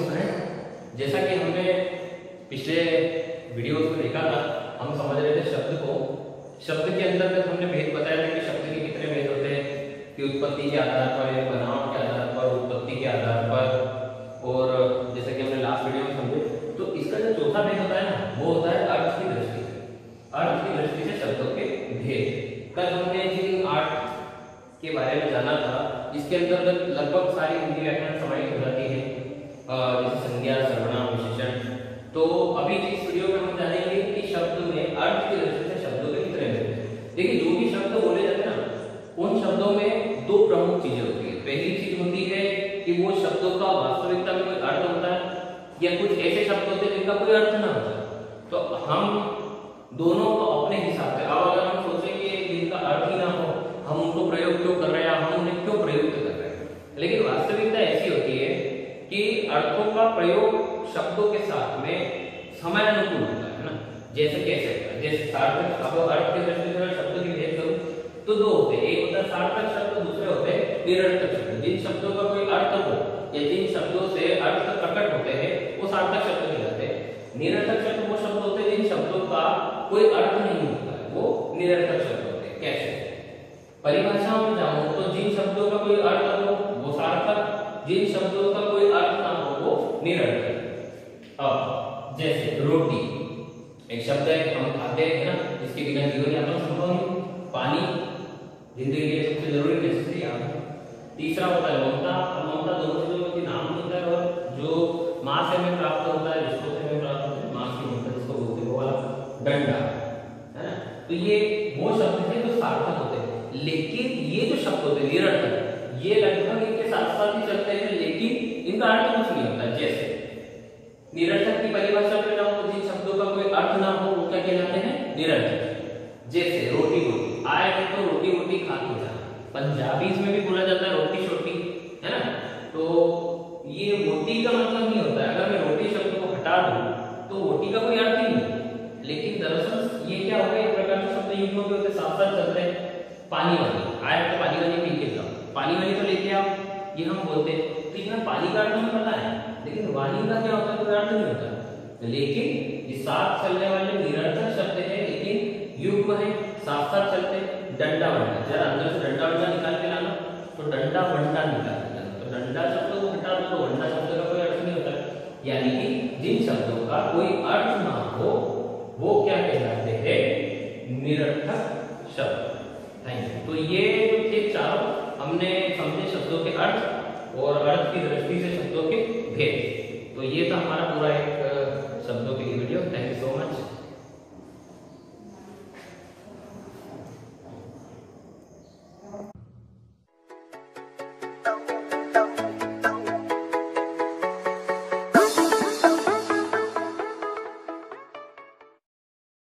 Student, जैसा कि हमने पिछले वीडियोस में देखा था, हम समझ रहे थे शब्द को। शब्द के अंतर्गत हमने भेद बताया था कि शब्द के कितने भेद होते हैं, कि उत्पत्ति के आधार पर या बनावट के आधार पर, उत्पत्ति के आधार पर, और जैसा कि हमने लास्ट वीडियो में समझे। तो इसका जो चौथा भेद होता है ना, वो होता है अर्थ की दृष्टि से। अर्थ की दृष्टि से शब्दों के भेद। कल हमने जिन अर्थ के बारे में जाना था, इसके अंतर्गत लगभग सारी हिंदी व्याकरण समाहित हो जाती है, जैसे संज्ञा, सर्वनाम, विशेषण। तो अभी इस वीडियो में हम जानेंगे कि शब्द में अर्थ की दृष्टि से शब्दों के कितने भेद हैं। देखिए, जो भी शब्द बोले जाते हैं ना, उन शब्दों में दो प्रमुख चीजें होती है। पहली चीज होती है कि वो शब्दों का वास्तविकता में कोई अर्थ होता है, या कुछ ऐसे शब्द होते हैं जिनका कोई अर्थ ना होता। तो हम दोनों को अपने हिसाब से, अब अगर हम सोचें कि जिनका अर्थ ही ना हो, हम उनको प्रयोग क्यों कर रहे हैं, हम उन्हें क्यों प्रयुक्त कर रहे हैं। लेकिन वास्तविकता ऐसी होती है कि अर्थों का प्रयोग शब्दों के साथ में समयानुकूल होता है ना। जैसे कैसे, जैसे सार्थक, अब अर्थ के दृष्टि से शब्द की भेद करूं तो दो होते हैं, एक होता है सार्थक शब्द, दूसरे होते हैं निरर्थक शब्द। जिन शब्दों का कोई अर्थ हो या जिन शब्दों से अर्थ प्रकट होते हैं वो सार्थक शब्द कहलाते हैं। निरर्थक शब्द वो शब्द होते हैं जिन शब्दों का कोई अर्थ नहीं होता है, वो निरर्थक शब्द होते हैं। कैसे? परिभाषा में जाऊं तो जिन शब्दों का कोई अर्थ हो वो सार्थक, जिन शब्दों का कोई अर्थ ना हो वो निरर्थक। अब जैसे रोटी एक शब्द है, हम खाते हैं ना, इसके बिना जीवन यापन संभव नहीं। पानी जिंदगी के लिए सबसे जरूरी नेसेसिटी है। तीसरा होता है ममता। ममता दोनों चीजों का नाम होता है, और जो मां से हमें प्राप्त होता है, जिसको से हमें प्राप्त होता है, मां की ममता जिसको बोलते हैं, वो वाला डंडा है ना। तो ये वो शब्द है जो सार्थक होते हैं। लेकिन ये जो शब्द होते हैं निरर्थक, ये लगभग इनके साथ साथ ही चलते हैं, लेकिन इनका अर्थ कुछ नहीं होता। जैसे निरर्थक की परिभाषा में जाऊं तो जिन शब्दों का कोई अर्थ ना हो वो क्या कहलाते हैं? निरर्थक। जैसे रोटी रोटी आए हैं तो रोटी रोटी खा के जाना, पंजाबी में भी बोला जाता है रोटी शोटी, है ना। तो ये रोटी का मतलब नहीं होता है। अगर मैं रोटी शब्द को हटा दूं तो रोटी का कोई अर्थ ही नहीं। लेकिन दरअसल ये क्या होगा, एक प्रकार के शब्द युग्म के होते साथ साथ चलते हैं। पानी वाली आए तो पानी वाली पी के जाओ, पानी वाली तो लेके आओ, ये हम बोलते हैं। तो यहाँ पानी का अर्थ हमें पता है, लेकिन वाणी का क्या होता है, कोई अर्थ नहीं होता। लेकिन ये साथ चलने वाले निरर्थक शब्द है, लेकिन युग्म है, साथ साथ चलते। डंडा वंडा, जरा अंदर से डंडा वंडा निकाल के लाना, तो डंडा वंडा निकाल के लाना। तो डंडा शब्द को हटा दो तो वंडा शब्द का कोई अर्थ नहीं होता। यानी कि जिन शब्दों का कोई अर्थ ना हो वो क्या कहलाते हैं? निरर्थक शब्द। Thank you. तो ये जो थे चारों, हमने समझे शब्दों के अर्थ और अर्थ की दृष्टि से शब्दों के भेद। तो ये था हमारा पूरा एक